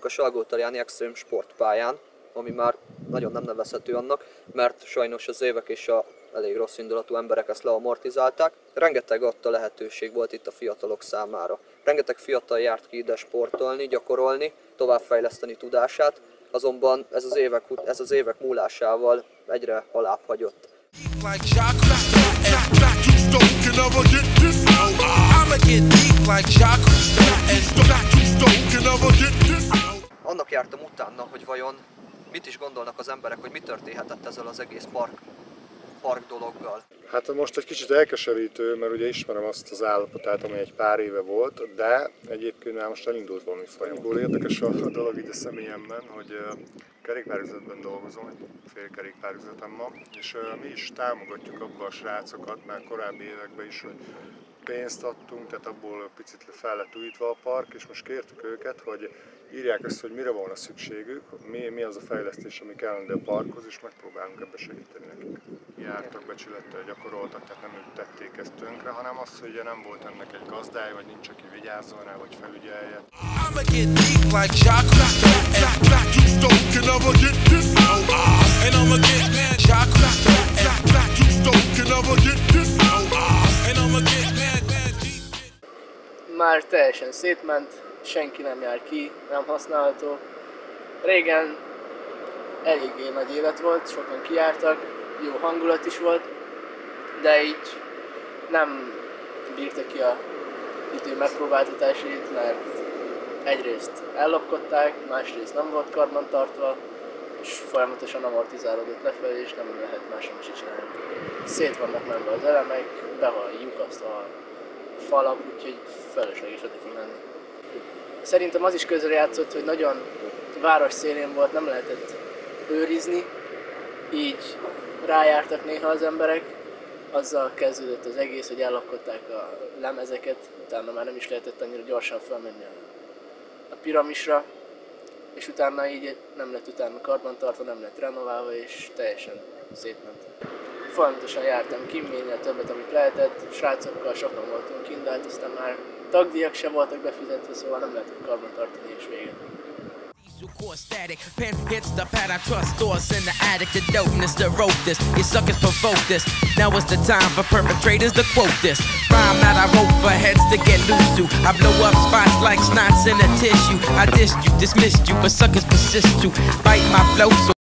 vagyunk a Salgótarjáni Extrém sportpályán, ami már nagyon nem nevezhető annak, mert sajnos az évek és a elég rossz indulatú emberek ezt leamortizálták. Rengeteg adta lehetőség volt itt a fiatalok számára. Rengeteg fiatal járt ki ide sportolni, gyakorolni, továbbfejleszteni tudását, azonban ez az évek múlásával egyre alább hagyott. Annak jártam utána, hogy vajon mit is gondolnak az emberek, hogy mi történhetett ezzel az egész park dologgal. Hát most egy kicsit elkeserítő, mert ugye ismerem azt az állapotát, ami egy pár éve volt, de egyébként már most elindult valami folyamatból. Érdekes a dolog így a személyemben, hogy kerékpárüzletben dolgozom, egy félkerékpárüzletem van, és mi is támogatjuk abba a srácokat, már korábbi években is, hogy pénzt adtunk, tehát abból picit fel lett újítva a park, és most kértük őket, hogy írják össze, hogy mire volna szükségük, mi az a fejlesztés, ami kellene a parkhoz, és megpróbálunk ebbe segíteni nekik. Jártak, becsülettel gyakoroltak, tehát nem ők tették ezt tönkre, hanem az, hogy ugye nem volt ennek egy gazdája, vagy nincs, aki vigyázzon rá, vagy felügyelje. Már teljesen szétment, senki nem jár ki, nem használható. Régen eléggé nagy élet volt, sokan kijártak, jó hangulat is volt, de így nem bírta ki a idő megpróbáltatásait, mert egyrészt ellopkodták, másrészt nem volt karbantartva, és folyamatosan amortizálódott lefelé, és nem lehet máson is csinálni. Szét vannak menve az elemek, be van lyukasztva a falak, úgyhogy fölösleges oda kimenni. Szerintem az is közrejátszott, hogy nagyon város szélén volt, nem lehetett őrizni, így rájártak néha az emberek. Azzal kezdődött az egész, hogy ellakkodták a lemezeket, utána már nem is lehetett annyira gyorsan felmenni a piramisra, és utána így nem lett utána karbantartva, nem lett renoválva, és teljesen szétment. Folyamatosan jártam ki, minél többet, amit lehetett, srácokkal sokan voltunk kint, de hát aztán már tagdíjak sem voltak befizetve, szóval nem lehetett karbantartani, és vége. Core static, pen hits the pad, I trust stores in the attic, the dopeness that wrote this, you suckers provoke this, now is the time for perpetrators to quote this, rhyme that I wrote for heads to get loose to, I blow up spots like snots in a tissue, I dissed you, dismissed you, but suckers persist to bite my flow, so